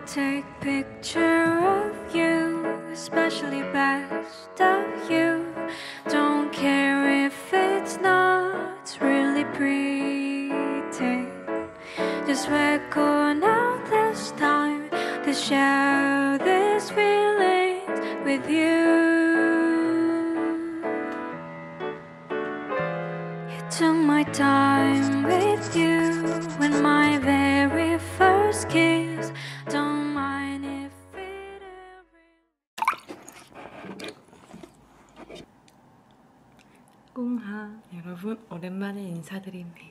take picture of you, especially best of you. Don't care if it's not really pretty. Just record out this time to share this feelings with you. You took my time with you when my very first kiss. Don't mind if it ever. 꿍하 여러분, 오랜만에 인사드립니다.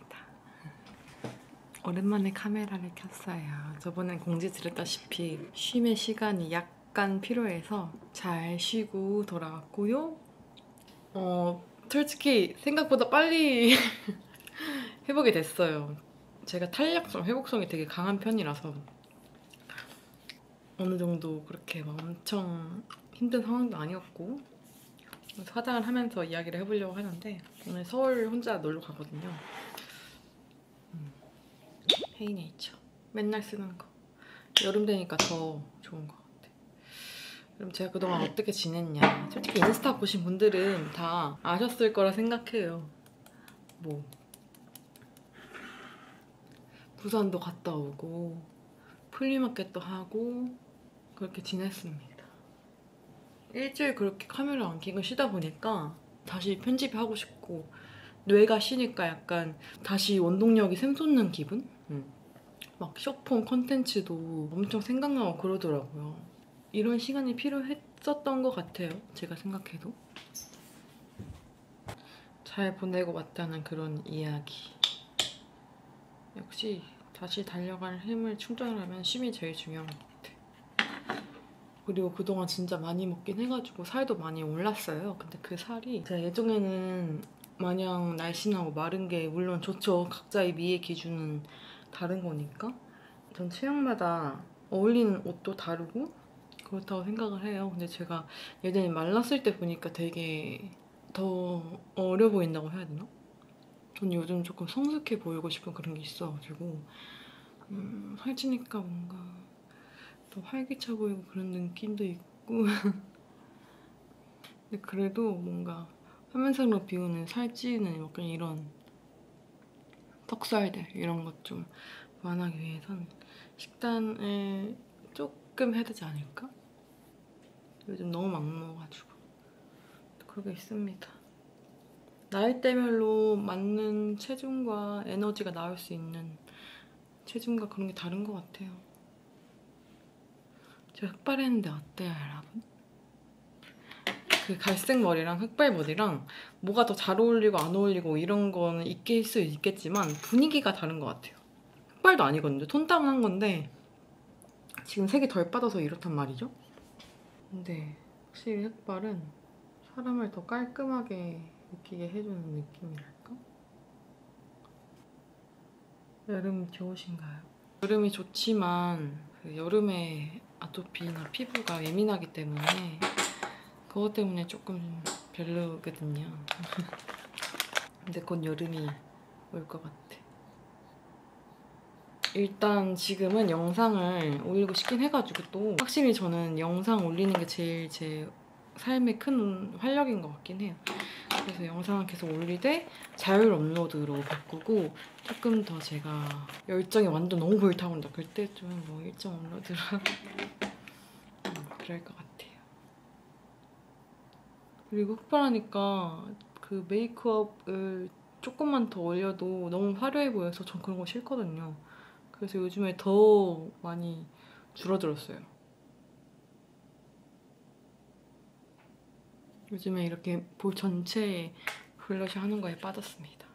오랜만에 카메라를 켰어요. 저번엔 공지 드렸다시피 쉼의 시간이 약간 필요해서 잘 쉬고 돌아왔고요. 솔직히 생각보다 빨리 회복이 됐어요. 제가 탄력성, 회복성이 되게 강한 편이라서 어느 정도 그렇게 막 엄청 힘든 상황도 아니었고, 화장을 하면서 이야기를 해보려고 하는데 오늘 서울 혼자 놀러 가거든요. 헤이네이처 맨날 쓰는 거. 여름 되니까 더 좋은 것 같아. 그럼 제가 그동안 어떻게 지냈냐, 솔직히 인스타 보신 분들은 다 아셨을 거라 생각해요. 뭐 부산도 갔다 오고 플리마켓도 하고 그렇게 지냈습니다. 일주일 그렇게 카메라 안 켜고 쉬다 보니까 다시 편집하고 싶고, 뇌가 쉬니까 약간 다시 원동력이 샘솟는 기분? 막 숏폼 컨텐츠도 엄청 생각나고 그러더라고요. 이런 시간이 필요했었던 것 같아요, 제가 생각해도. 잘 보내고 왔다는 그런 이야기. 역시 다시 달려갈 힘을 충전하면 쉼이 제일 중요한 것 같아. 그리고 그동안 진짜 많이 먹긴 해가지고 살도 많이 올랐어요. 근데 그 살이 제가 예전에는 마냥 날씬하고 마른 게 물론 좋죠. 각자의 미의 기준은 다른 거니까. 전 체형마다 어울리는 옷도 다르고 그렇다고 생각을 해요. 근데 제가 예전에 말랐을 때 보니까 되게 더 어려 보인다고 해야 되나? 전 요즘 조금 성숙해 보이고 싶은 그런 게 있어가지고 살찌니까 뭔가 더 활기차 보이고 그런 느낌도 있고 근데 그래도 뭔가 화면상으로 비우는 살찌는 약간 이런 턱살들 이런 것 좀 완화하기 위해선 식단을 조금 해야 되지 않을까? 요즘 너무 막 먹어가지고 그러고 있습니다. 나이대별로 맞는 체중과 에너지가 나올 수 있는 체중과 그런 게 다른 것 같아요. 제가 흑발했는데 어때요, 여러분? 그 갈색 머리랑 흑발 머리랑 뭐가 더 잘 어울리고 안 어울리고 이런 거는 있을 수 있겠지만 분위기가 다른 것 같아요. 흑발도 아니거든요. 톤 다운한 건데 지금 색이 덜 빠져서 이렇단 말이죠. 근데 확실히 흑발은 사람을 더 깔끔하게 느끼게 해주는 느낌이랄까? 여름 좋으신가요? 여름이 좋지만 그 여름에 아토피나 피부가 예민하기 때문에 그것 때문에 조금 별로거든요. 근데 곧 여름이 올 것 같아. 일단 지금은 영상을 올리고 싶긴 해가지고, 또 확실히 저는 영상 올리는 게 제일 제 삶의 큰 활력인 것 같긴 해요. 그래서 영상을 계속 올리되 자율 업로드로 바꾸고, 조금 더 제가 열정이 완전 너무 불타온다 그럴 때쯤은 뭐 일정 업로드로 그럴 것 같아요. 그리고 흑발하니까 그 메이크업을 조금만 더 올려도 너무 화려해 보여서 전 그런 거 싫거든요. 그래서 요즘에 더 많이 줄어들었어요. 요즘에 이렇게 볼 전체에 블러셔 하는 거에 빠졌습니다.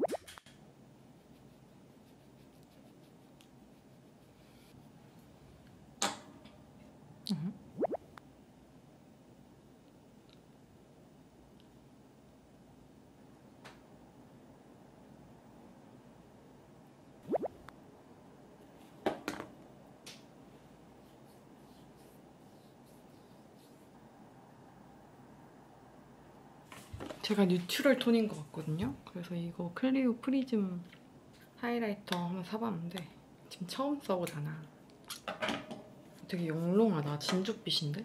제가 뉴트럴 톤인 것 같거든요. 그래서 이거 클리오 프리즘 하이라이터 한번 사봤는데 지금 처음 써보잖아. 되게 영롱하다. 진죽빛인데?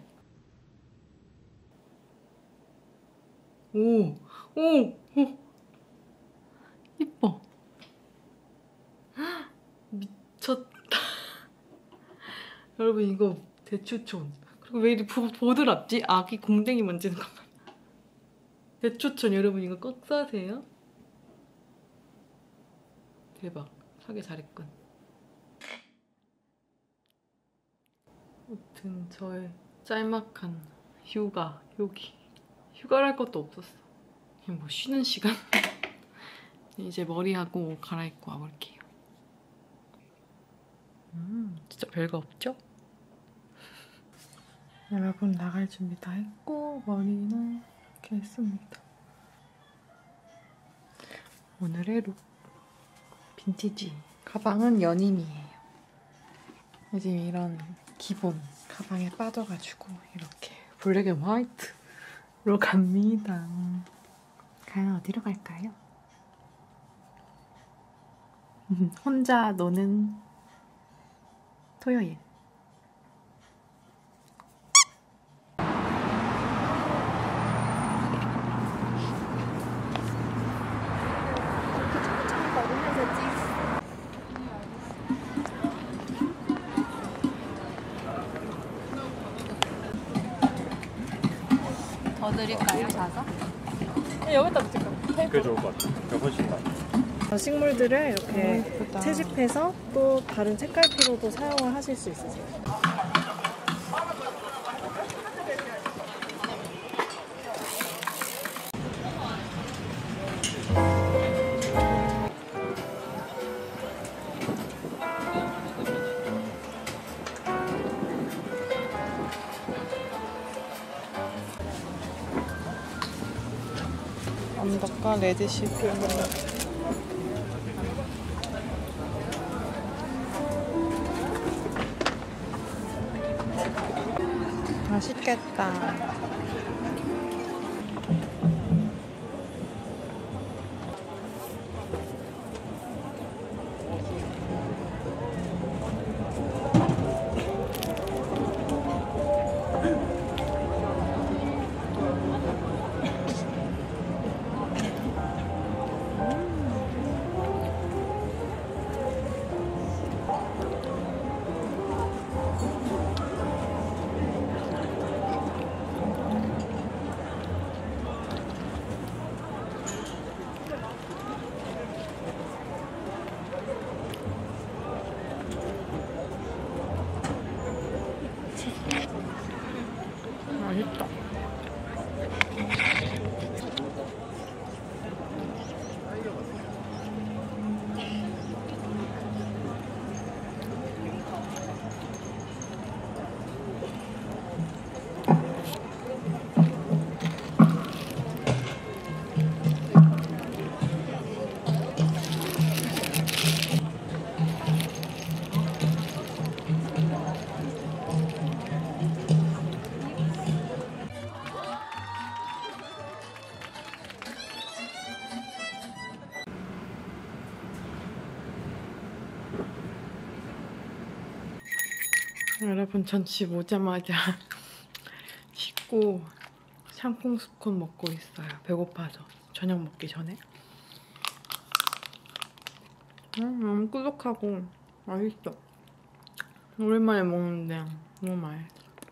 오! 이뻐. 미쳤다. 여러분 이거 대추촌. 그리고 왜 이렇게 보드랍지? 아기 공댕이 만지는 것만. 대추촌 여러분 이거 꼭 사세요. 대박. 사기 잘했군. 아무튼 저의 짤막한 휴가랄 것도 없었어. 그냥 뭐 쉬는 시간? 이제 머리하고 옷 갈아입고 와볼게요. 진짜 별거 없죠? 여러분 나갈 준비 다 했고 머리는 이렇게 했습니다. 오늘의 룩 빈티지. 가방은 연인이에요. 요즘 이런 기본 가방에 빠져가지고 이렇게 블랙 앤 화이트로 갑니다. 과연 어디로 갈까요? 혼자 노는 토요일. 더 드릴까요, 사서? 여기다 붙일까? 그게 좋을 것 같아. 그게 훨씬 나아. 식물들을 이렇게 예쁘다. 채집해서 또 다른 책갈피로도 사용을 하실 수 있으세요. 언더과 레드시프. 맛있겠다. 맛있다. 여러분 전 집 오자마자 씻고 샹콩 스콘 먹고 있어요. 배고파서 저녁 먹기 전에. 너무 꾸덕하고 맛있어. 오랜만에 먹는데 너무 맛있어.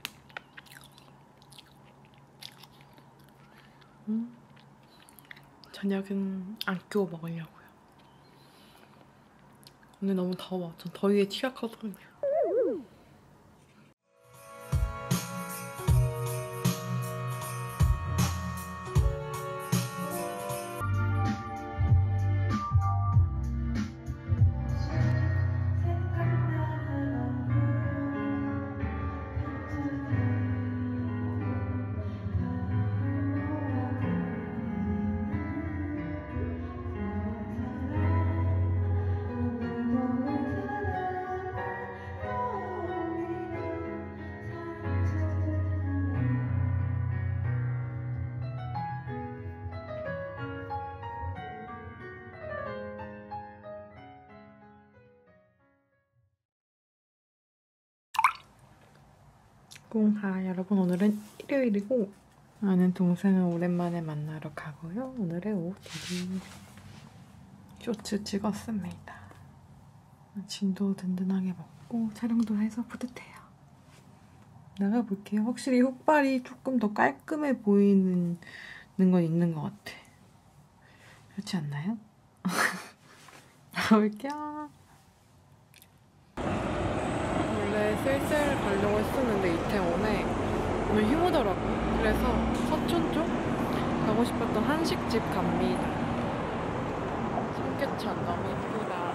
저녁은 안 끼워 먹으려고요. 오늘 너무 더워. 전 더위에 취약하거든요. 무궁화 여러분, 오늘은 일요일이고 아는 동생을 오랜만에 만나러 가고요. 오늘의 옷 쇼츠 찍었습니다. 짐도 든든하게 먹고 촬영도 해서 뿌듯해요. 나가볼게요. 확실히 훅발이 조금 더 깔끔해 보이는 건 있는 것 같아. 그렇지 않나요? 나가볼게요. 원래 슬슬 가려고 했었는데 이태원에 오늘 휴무더라고요. 그래서 서촌 쪽 가고 싶었던 한식집 갑니다. 삼계천 너무 예쁘다.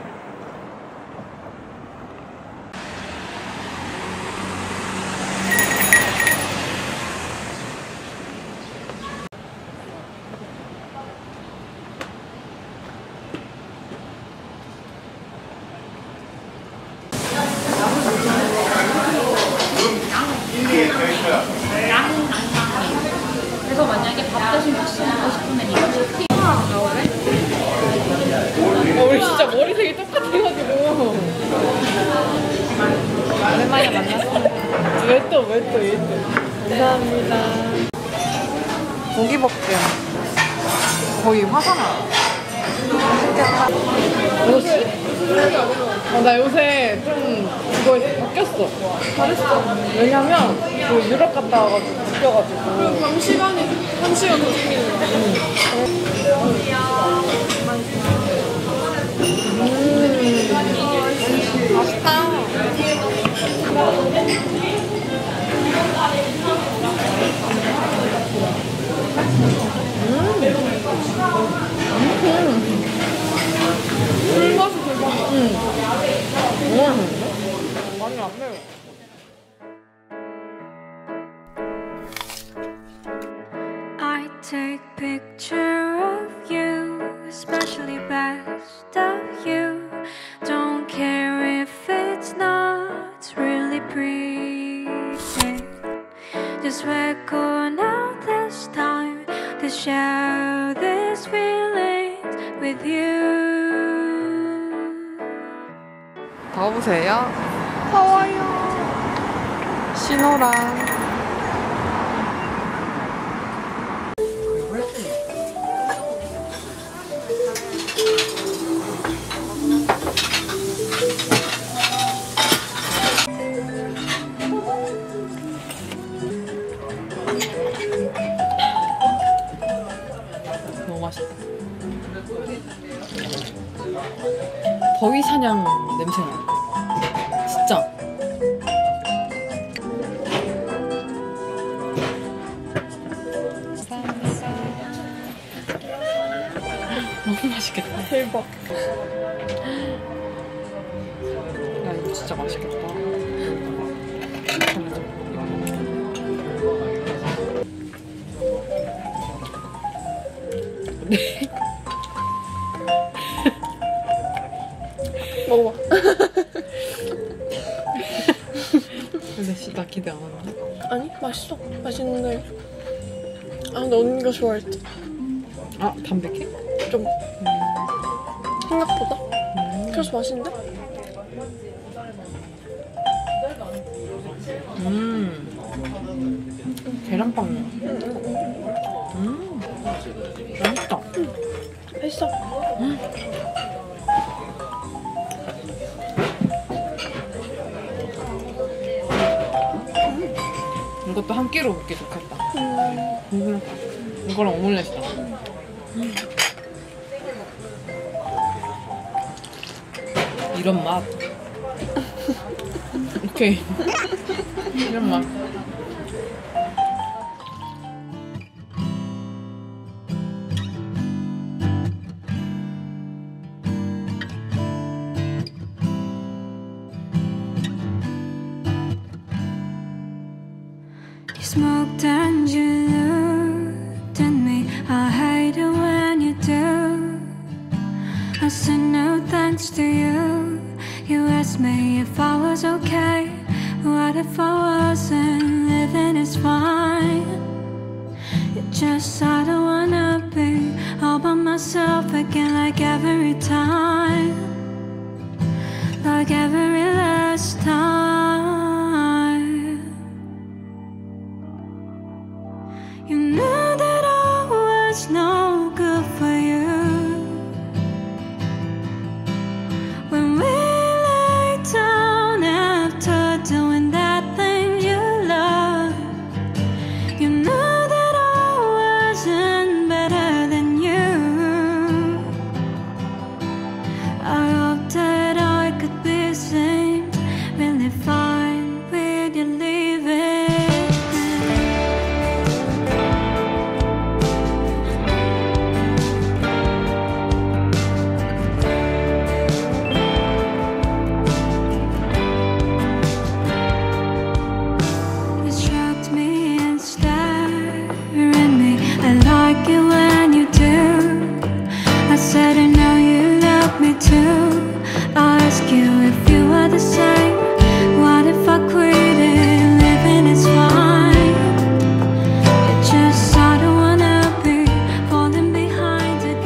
그래서 만약에 밥 대신 국수 먹고 싶으면 이거 샤피 나오네? 우리 진짜 머리색이 똑같아가지고 오랜만에 만났습니다. 왜 또 감사합니다. 고기볶음 거의 화사나. 맛있겠다. 뭐지? 나 요새 좀 이거 바뀌었어. 잘했어. 왜냐면 그 유럽 갔다 와가지고 바뀌어가지고. 그럼 한 시간 더 생기는데. 맛있다. 술맛이 대박. 많이 안 매워. I take picture of you, especially best of you. Don't care if it's not really pretty. Just record now this time to share these feelings with you. 더우세요? 더워요. 신호랑. 너무 맛있다. 더위 사냥 냄새나. 진짜. 너무 맛있겠다. 대박. 야, 이거 진짜 맛있겠다. 네. 먹어봐. 근데 진짜 나 기대 안 하는데? 아니, 맛있어. 맛있는데. 아, 근데 언니가 좋아할 때. 아, 담백해? 좀. 생각보다? 그래서 맛있는데? 계란빵. 맛있다. 맛있어. 이것도 한 끼로 먹기 좋겠다. 이거랑 오믈렛이다. 이런 맛. 오케이. 이런 맛. You smoked and you looked at me. I hate it when you do. I said no thanks to you. You asked me if I was okay. What if I wasn't? Living is fine. It's just I don't wanna be all by myself again like every time.